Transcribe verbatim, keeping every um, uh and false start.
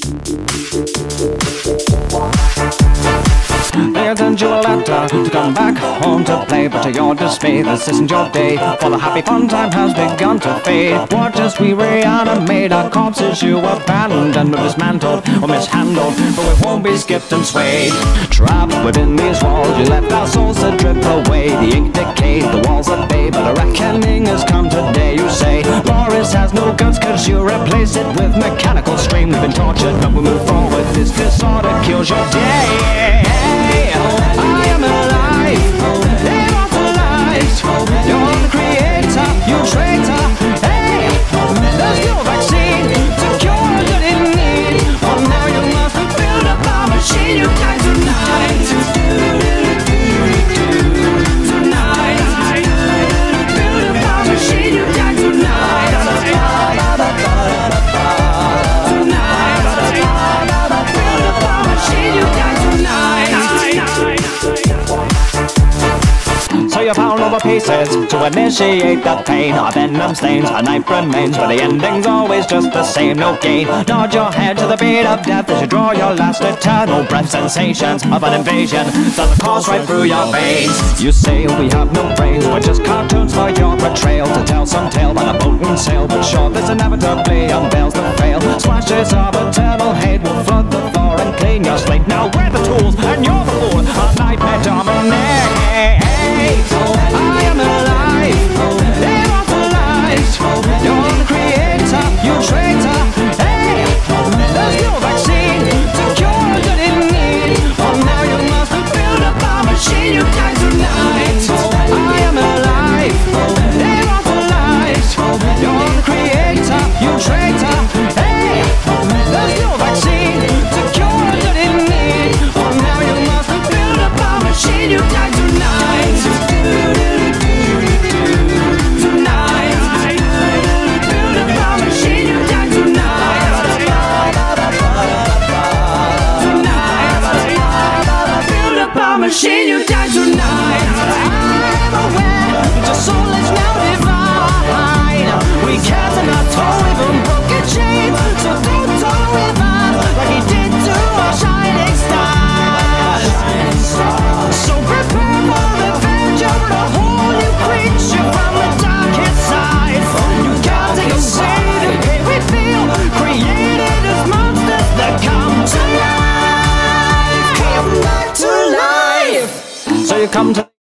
They send you a letter to come back home to play, but to your dismay, this isn't your day, for the happy fun time has begun to fade. Watch as we reanimate our corpses you abandoned or dismantled or mishandled, but we won't be skipped and swayed. Trapped within these walls, you left our souls to drip away. The ink decayed, the walls are bay, but a reckoning has come today. You say Boris has no guts cause you replace it with mechanical stream. We've been tortured but we move forward, this disorder kills your day. I am alive, immortalized. You're the creator, you traitor. Hey, there's no vaccine to cure what it needs. For now you must build up our machine. You die tonight. Tonight, build up our machine. You die tonight. Tonight, build up our machine. You die tonight. So you pound over pieces to initiate the pain. Our venom stains, a knife remains, but the ending's always just the same, no gain. Nod your head to the beat of death as you draw your last eternal breath. Sensations of an invasion does the course right through your veins. You say we have no brains, we're just cartoons for your betrayal. To tell some tale by the boat and sail, but sure this inevitably unveils the fail. Splashes of eternal hate will flood the floor and clean your slate. Now we're the tools and you're the fool, a nightmare dominate. I am alive, immortalized. You're the creator, you traitor. Hey, there's no vaccine to cure what it needs. For now you must build up our machine. You die tonight. I am alive, immortalized. You're the creator, you traitor. Hey, there's no vaccine to cure what it needs. For now you must build up our machine. You die tonight. Machine, you die tonight. I'm aware that your soul is now divine. We can't not tow even broken chains, so don't tow with us like he did to our shining stars. So prepare for revenge of the whole new creature from the darkest side. You can't take a say the pain we feel, created as monsters that come to life. Come back to life. So you come to